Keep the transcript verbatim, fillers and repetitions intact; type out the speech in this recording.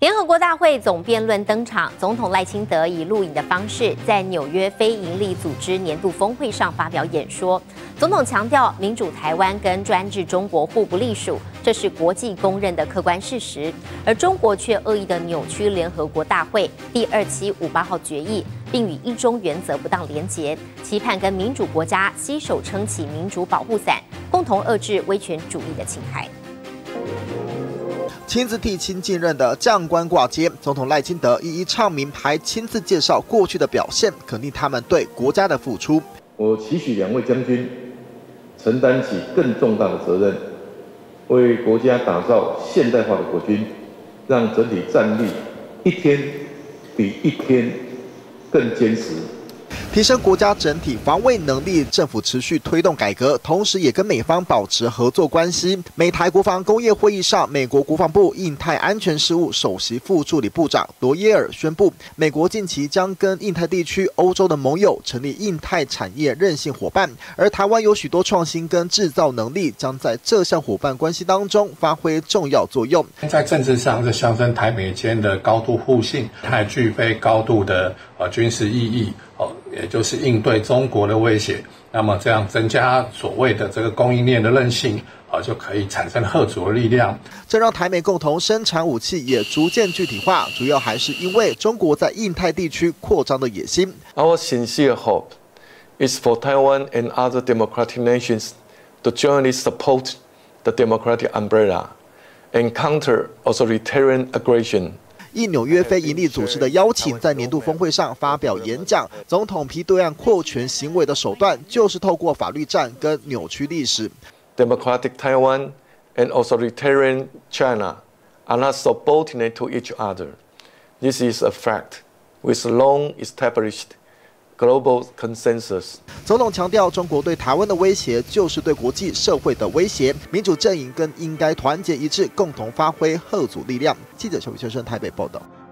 联合国大会总辩论登场，总统赖清德以录影的方式在纽约非营利组织年度峰会上发表演说。总统强调，民主台湾跟专制中国互不隶属，这是国际公认的客观事实。而中国却恶意的扭曲联合国大会第二七五八号决议，并与一中原则不当连结，期盼跟民主国家携手撑起民主保护伞，共同遏制威权主义的侵害。 亲自替亲近任的将官挂接，总统赖清德一一唱名，还亲自介绍过去的表现，肯定他们对国家的付出。 我期许两位将军承担起更重大的责任，为国家打造现代化的国军，让整体战力一天比一天更坚实。 提升国家整体防卫能力，政府持续推动改革，同时也跟美方保持合作关系。美台国防工业会议上，美国国防部印太安全事务首席副助理部长罗耶尔宣布，美国近期将跟印太地区欧洲的盟友成立印太产业韧性伙伴，而台湾有许多创新跟制造能力，将在这项伙伴关系当中发挥重要作用。 在政治上，这象征台美间的高度互信，还具备高度的呃军事意义。 哦，也就是应对中国的威胁，那么这样增加所谓的这个供应链的韧性，啊，就可以产生吓阻的力量。 这让台美共同生产武器也逐渐具体化，主要还是因为中国在印太地区扩张的野心。 Our sincere hope is for Taiwan and other democratic nations to jointly support the democratic umbrella and counter authoritarian aggression. 应纽约非营利组织的邀请，在年度峰会上发表演讲。总统批对岸扩权行为的手段，就是透过法律战跟扭曲历史。 Democratic Taiwan and authoritarian China are not subordinate to each other. This is a fact with long established global consensus. 总统强调，中国对台湾的威胁就是对国际社会的威胁，民主阵营更应该团结一致，共同发挥吓阻力量。记者邱宇先生台北报道。